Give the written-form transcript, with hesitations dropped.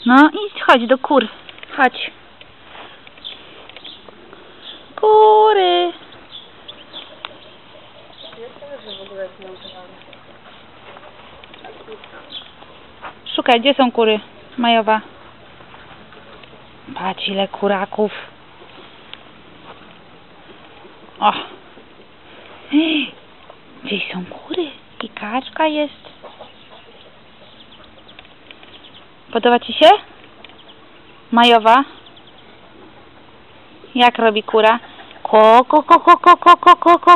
No idź, chodź do kur. Chodź. Kury. Szukaj, gdzie są kury? Majowa. Patrz, ile kuraków. O. Gdzieś są kury. I kaczka jest. Podoba ci się? Majowa? Jak robi kura? Ko, ko, ko, ko, ko, ko, ko, ko, ko.